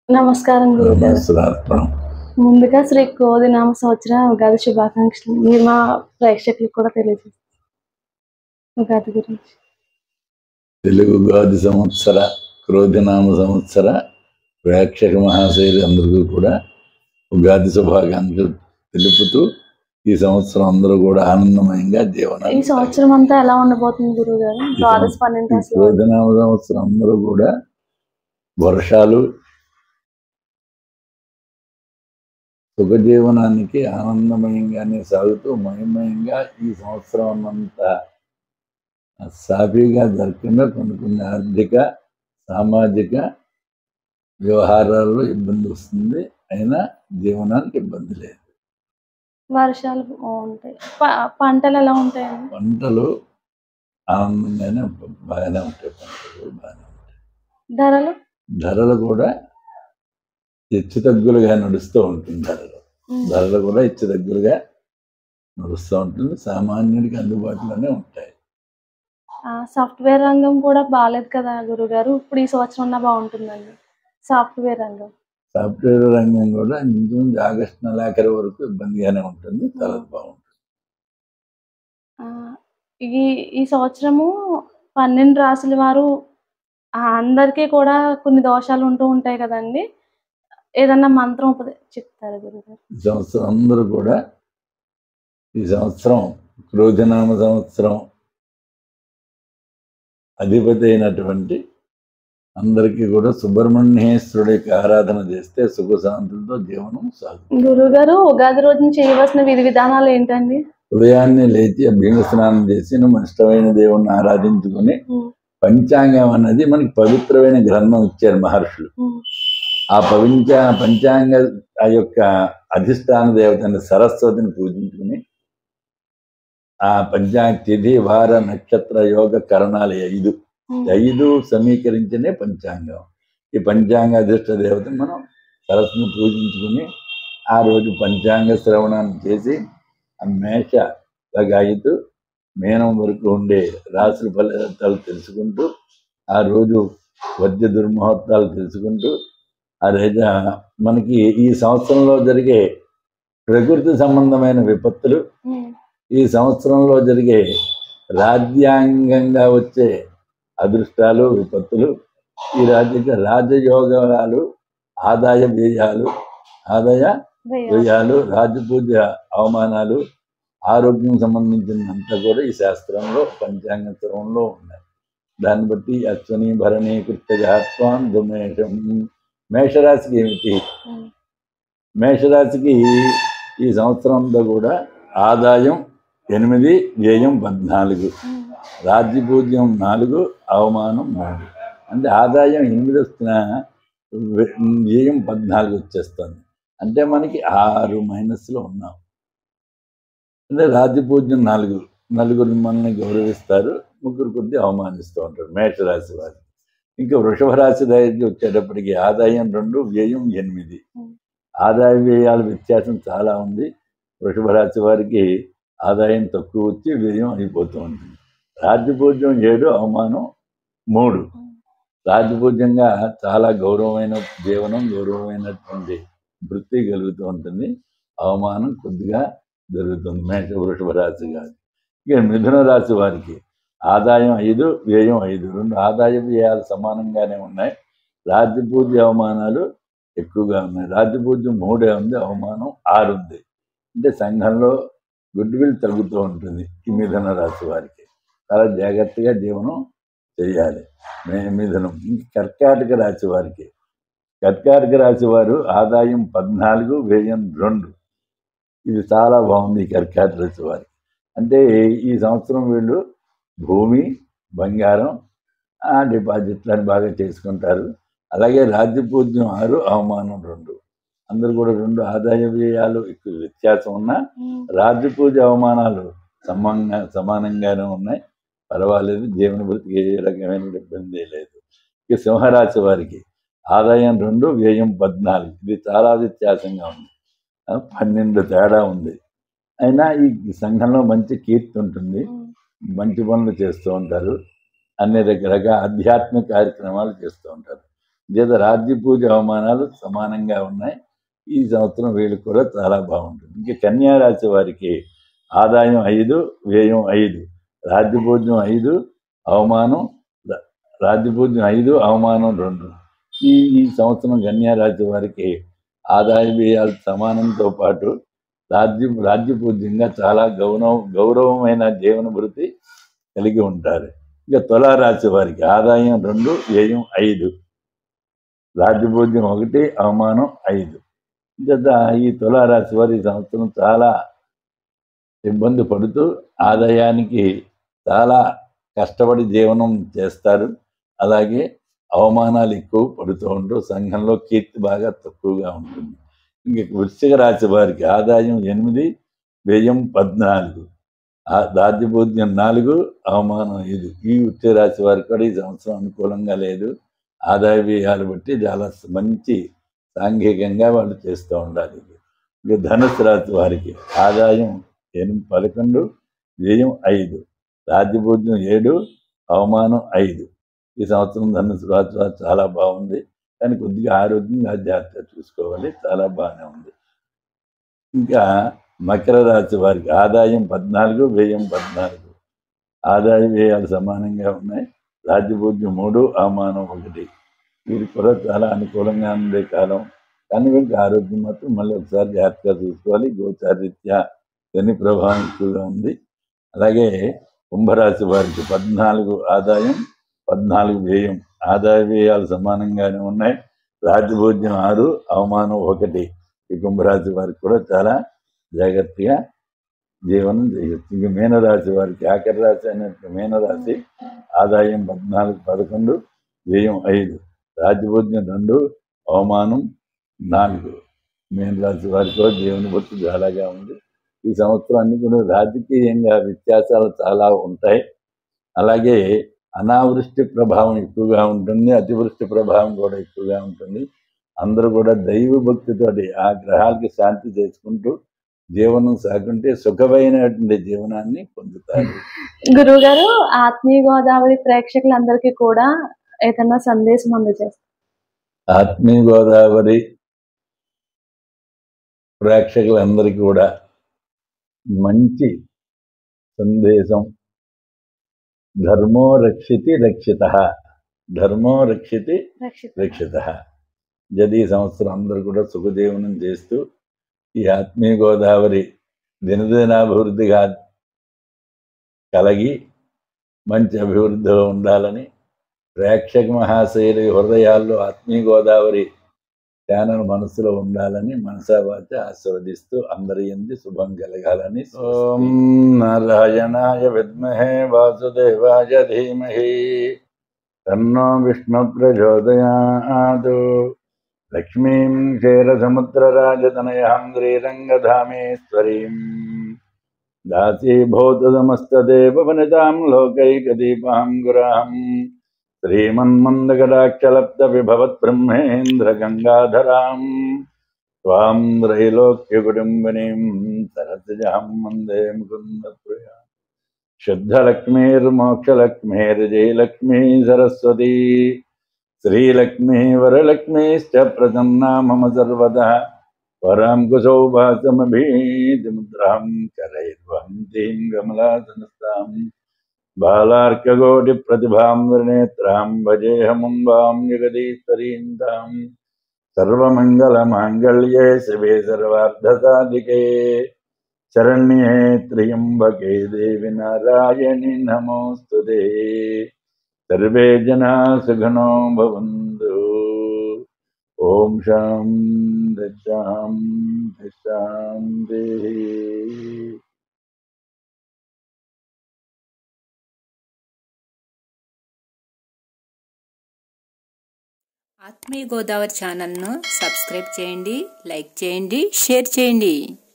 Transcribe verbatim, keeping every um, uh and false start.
నమస్కారం గురుగారు. నమస్కారం. ముందుగా శ్రీ క్రోధినామ సంవత్సర ఉగాది శుభాకాంక్షలు. మీరు మా ప్రేక్షకులకు కూడా తెలియజేస్తారు ఉగాది గురించి. తెలుగు ఉగాది సంవత్సర క్రోధినామ సంవత్సర ప్రేక్షక మహాశయులు అందరికీ కూడా ఉగాది శుభాకాంక్షలు తెలుపుతూ ఈ సంవత్సరం అందరూ కూడా ఆనందమయంగా జీవనం. ఈ సంవత్సరం అంతా ఎలా ఉండబోతుంది గురుగారు? ద్వాదశ పన్నెండు రాశుల వారు. క్రోధినామ సంవత్సరం అందరూ కూడా వర్షాలు, సుఖజీవనానికి ఆనందమయంగానే సాగుతూ మహిమయంగా ఈ సంవత్సరం అంతా సాఫీగా జరగకుండా కొన్ని కొన్ని ఆర్థిక సామాజిక వ్యవహారాల్లో ఇబ్బంది వస్తుంది, అయినా జీవనానికి ఇబ్బంది లేదు. వర్షాలు ఉంటాయి. ప- పంటలు ఎలా ఉంటాయండి? పంటలు ఆనందంగానే బాగానే ఉంటాయి. పంటలు బాగానే ఉంటాయి. ధరలు ధరలు కూడా హెచ్చు తగ్గులుగా నడుస్తూ ఉంటుంది. ధరలు ధరలు కూడా హెచ్చు తగ్గులుగా నడుస్తూ ఉంటుంది. సామాన్యుడికి అందుబాటులోనే ఉంటాయి. ఆ, సాఫ్ట్వేర్ రంగం కూడా బాగాలేదు కదా గురుగారు? ఇప్పుడు ఈ సంవత్సరం అన్నా బాగుంటుందండి సాఫ్ట్వేర్ రంగం. సాఫ్ట్వేర్ రంగం కూడా ఇంచుమించు ఆగస్టు నెలాఖరు వరకు ఇబ్బందిగానే ఉంటుంది. తర్వాత బాగుంటుంది. ఆ, ఈ ఈ సంవత్సరము పన్నెండు రాసుల వారు ఆ, అందరికీ కూడా కొన్ని దోషాలు ఉంటూ ఉంటాయి కదండి. ఏదన్నా మంత్రం ఉపదే చెప్తారు గురుగారు? ఈ సంవత్సరం అందరూ కూడా ఈ సంవత్సరం క్రోధినామ సంవత్సరం అధిపతి అయినటువంటి అందరికీ కూడా సుబ్రహ్మణ్యేశ్వరుడి యొక్క ఆరాధన చేస్తే సుఖశాంతులతో జీవనం సాగుతుంది. గురుగారు, ఉగాది రోజున చేయవలసిన విధి విధానాలు ఏంటండి? ఉదయాన్నే లేచి అభ్యంగ స్నానం చేసి మన ఇష్టమైన దేవుణ్ణి ఆరాధించుకుని, ఉమ్, పంచాంగం అన్నది మనకి పవిత్రమైన గ్రంథం ఇచ్చారు మహర్షులు. ఉమ్, ఆ పవించ పంచాంగ ఆ యొక్క అధిష్టాన దేవతని సరస్వతిని పూజించుకుని, ఆ పంచాంగ తిథి వార నక్షత్ర యోగ కరణాలు ఐదు ఉమ్, ఐదు సమీకరించనే పంచాంగం. ఈ పంచాంగ అధిష్ట దేవతని మనం సరస్సును పూజించుకుని ఆ రోజు పంచాంగ శ్రవణాన్ని చేసి ఆ మేష లగాయితూ మేనం వరకు ఉండే రాశుల ఫలితాలు తెలుసుకుంటూ, ఆ రోజు వద్య దుర్ముహూర్తాలు తెలుసుకుంటూ, ఆ రోజు మనకి ఈ సంవత్సరంలో జరిగే ప్రకృతి సంబంధమైన విపత్తులు, ఉమ్, ఈ సంవత్సరంలో జరిగే రాజ్యాంగంగా వచ్చే అదృష్టాలు విపత్తులు, ఈ రాజ్య రాజయోగాలు, ఆదాయ వ్యయాలు ఆదాయ వేయాలి. వ్యయాలు రాజపూజ అవమానాలు, ఆరోగ్యం సంబంధించినంతా కూడా ఈ శాస్త్రంలో పంచాంగ శ్రవంలో ఉన్నాయి. దాన్ని బట్టి అశ్వని భరణి కృత్యజాత్వాన్ దుమేషం. మేషరాశికి ఏమిటి? ఉమ్, మేషరాశికి ఈ సంవత్సరం అంతా కూడా ఆదాయం ఎనిమిది, వ్యయం పద్నాలుగు, ఉమ్, రాజ్యపూజ్యం నాలుగు, అవమానం మూడు. అంటే ఆదాయం ఎనిమిది వస్తున్న వ్యయం పద్నాలుగు వచ్చేస్తుంది. అంటే మనకి ఆరు మైనస్లో ఉన్నాం. అంటే రాజ్యపూజ్యం నాలుగు, నలుగురు మనల్ని గౌరవిస్తారు, ముగ్గురు కొద్ది అవమానిస్తూ ఉంటారు మేషరాశి వారు. ఇంకా వృషభ రాశి దగ్గరికి వచ్చేటప్పటికి ఆదాయం రెండు, వ్యయం ఎనిమిది. ఆదాయ వ్యయాల వ్యత్యాసం చాలా ఉంది. వృషభ రాశి వారికి ఆదాయం తక్కువ వచ్చి వ్యయం అయిపోతూ ఉంటుంది. రాజ్యపూజ్యం ఏడు, అవమానం మూడు. రాజపూజ్యంగా చాలా గౌరవమైన జీవనం, గౌరవమైనటువంటి వృత్తి కలుగుతూ ఉంటుంది. అవమానం కొద్దిగా జరుగుతుంది మేష వృషభ రాశి గారి. ఇక మిథున రాశి వారికి ఆదాయం ఐదు, వ్యయం ఐదు. రెండు ఆదాయ వ్యయాలు సమానంగానే ఉన్నాయి. రాజ్యపూజ్య అవమానాలు ఎక్కువగా ఉన్నాయి. రాజ్యపూజ్యం మూడే ఉంది, అవమానం ఆరు ఉంది. అంటే సంఘంలో గుడ్ విల్ తగ్గుతూ ఉంటుంది ఈ మిథున రాశి వారికి. చాలా జాగ్రత్తగా జీవనం చేయాలి. మే మిథునం. ఇంక కర్కాటక రాశి వారికి కర్కాటక రాశి వారు ఆదాయం పద్నాలుగు, వ్యయం రెండు. ఇది చాలా బాగుంది ఈ కర్కాటక రాశి వారికి. అంటే ఈ సంవత్సరం వీళ్ళు భూమి, బంగారం, డిపాజిట్లను బాగా చేసుకుంటారు. అలాగే రాజ్యపూజ్యం ఆరు, అవమానం రెండు. అందరూ కూడా రెండు ఆదాయ వ్యయాలు ఎక్కువ వ్యత్యాసం ఉన్నా ఉమ్, రాజ్యపూజ అవమానాలు సమానంగా సమానంగానే ఉన్నాయి. పర్వాలేదు, జీవన వృత్తికి ఏ రకమైన ఇబ్బంది లేదు. ఇక సింహరాశి వారికి ఆదాయం రెండు, వ్యయం పద్నాలుగు. ఇది చాలా వ్యత్యాసంగా ఉంది. ఆ, పన్నెండు తేడా ఉంది. అయినా ఈ సంఘంలో మంచి కీర్తి ఉంటుంది, ఉమ్, మంచి పనులు చేస్తూ ఉంటారు, అన్ని రకాలుగా ఆధ్యాత్మిక కార్యక్రమాలు చేస్తూ ఉంటారు. లేదా రాజ్య పూజ అవమానాలు సమానంగా ఉన్నాయి. ఈ సంవత్సరం వీళ్ళకి కూడా చాలా బాగుంటుంది. ఇంకా కన్యా రాశి వారికి ఆదాయం ఐదు, వ్యయం ఐదు, రాజ్యపూజ్యం ఐదు, అవమానం రా- రాజ్యపూజ్యం ఐదు, అవమానం రెండు. ఈ ఈ సంవత్సరం కన్యా రాశి వారికి ఆదాయ వ్యయాలు సమానంతో పాటు రాజ్య రాజ్యపూజ్యంగా చాలా గౌరవ గౌరవమైన జీవన భృతి కలిగి ఉంటారు. ఇక తులారాశి వారికి ఆదాయం రెండు, వ్యయం ఐదు, రాజ్యపూజ్యం ఒకటి, అవమానం ఐదు. ఇంకా ఈ తులారాశి వారి ఈ సంవత్సరం చాలా ఇబ్బంది పడుతూ ఆదాయానికి చాలా కష్టపడి జీవనం చేస్తారు. అలాగే అవమానాలు ఎక్కువ పడుతూ ఉంటూ సంఘంలో కీర్తి బాగా తక్కువగా ఉంటుంది. ఇంక వృశ్చిక రాశి వారికి ఆదాయం ఎనిమిది, వ్యయం పద్నాలుగు, రాజ్యపూజ్యం నాలుగు, అవమానం ఐదు. ఈ వృశ్చిక రాశి వారికి కూడా ఈ సంవత్సరం అనుకూలంగా లేదు. ఆదాయ వ్యయాలు బట్టి చాలా మంచి సాంఘికంగా వాళ్ళు చేస్తూ ఉండాలి. ఇక ధనుసు రాశి వారికి ఆదాయం ఎనిమిది పదకొండు, వ్యయం ఐదు, రాజ్యపూజ్యం ఏడు, అవమానం ఐదు. ఈ సంవత్సరం ధనుసు రాశి వారు చాలా బాగుంది, కానీ కొద్దిగా ఆరోగ్యంగా జాగ్రత్తగా చూసుకోవాలి. చాలా బాగానే ఉంది. ఇంకా మకర రాశి వారికి ఆదాయం పద్నాలుగు, వ్యయం పద్నాలుగు, ఆదాయ వ్యయాలు సమానంగా ఉన్నాయి. రాజ్యపూజ్యం మూడు, అవమానం ఒకటి. వీరికి కూడా చాలా అనుకూలంగా ఉండే కాలం, కానీ వీరికి ఆరోగ్యం మాత్రం మళ్ళీ ఒకసారి జాగ్రత్తగా చూసుకోవాలి. గోచారీత్యా శని ప్రభావం ఎక్కువగా ఉంది. అలాగే కుంభరాశి వారికి పద్నాలుగు ఆదాయం, పద్నాలుగు వ్యయం, ఆదాయ వ్యయాలు సమానంగానే ఉన్నాయి. రాజ్యభోజ్యం ఆరు, అవమానం ఒకటి. ఈ కుంభరాశి వారికి కూడా చాలా జాగ్రత్తగా జీవనం చేయొచ్చు. ఇంక మీనరాశి వారికి ఆఖరి రాశి అయినట్టు మీనరాశి ఆదాయం పద్నాలుగు పదకొండు, వ్యయం ఐదు, రాజ్యభోజ్యం రెండు, అవమానం నాలుగు. మీనరాశి వారికి కూడా జీవన భక్తి చాలాగా ఉంది. ఈ సంవత్సరాన్ని కూడా రాజకీయంగా వ్యత్యాసాలు చాలా ఉంటాయి. అలాగే అనావృష్టి ప్రభావం ఎక్కువగా ఉంటుంది, అతివృష్టి ప్రభావం కూడా ఎక్కువగా ఉంటుంది. అందరూ కూడా దైవ భక్తితోటి ఆ గ్రహాలకి శాంతి చేసుకుంటూ జీవనం సాగుంటే సుఖమైనటువంటి జీవనాన్ని పొందుతారు. గురువు గారు, ఆత్మీయ గోదావరి ప్రేక్షకులందరికీ కూడా ఏదైనా సందేశం అందజేస్తారు? ఆత్మీయ గోదావరి ప్రేక్షకులందరికీ కూడా మంచి సందేశం. ధర్మో రక్షితి రక్షిత, ధర్మో రక్షితి రక్షిత. జది సంవత్సరం అందరూ కూడా సుఖజీవనం చేస్తూ ఈ ఆత్మీయ గోదావరి దినదినాభివృద్ధిగా కలిగి మంచి అభివృద్ధిలో ఉండాలని ప్రేక్షక మహాశైలి హృదయాల్లో ఆత్మీయ గోదావరి ఛానల్ మనసులో ఉండాలని మనసావాచ ఆశీర్వదిస్తూ అందరి యందు శుభం కలగాలని. ఓం నారాయణాయ విద్మహే వాసుదేవాయ ధీమహి తన్నో విష్ణు ప్రచోదయాత్. లక్ష్మీం క్షీరసముద్రరాజతనయాం శ్రీరంగధామేశ్వరీం దాసీభూతసమస్తదేవవనితాం లోకైకదీపాం గురాం శ్రీమన్మందకటాక్షలబ్ధ విభవత్ బ్రహ్మేంద్ర గంగాధరాం త్వాం త్రైలోక్యకుటుంబినీం సరసిజాం వందే ముకుందప్రియా. శుద్ధలక్ష్మీర్మోక్షలక్ష్మీర్జయలక్ష్మీ సరస్వతీ శ్రీలక్ష్మీ వరలక్ష్మీశ్చ ప్రసన్నా మమ సర్వదా. వరాం కుశౌభాసమభీతిముద్రాం కరైర్వహంతీం కమలాసనస్తాం బాలార్కకోటి ప్రతిభాం త్రినేత్రాం భజేహముంబాం జగదీశ్వరీం తాం. సర్వమంగళమాంగళ్యే శివే సర్వార్థసాధికే శరణ్యే త్ర్యంబకే దేవి నారాయణి నమోస్తుతే. సర్వే జనా సుఖినో భవంతు. ఓం శాంతి శాంతి శాంతి. ఆత్మీయ గోదావరి ఛానల్ను సబ్స్క్రైబ్ చేయండి, లైక్ చేయండి, షేర్ చేయండి.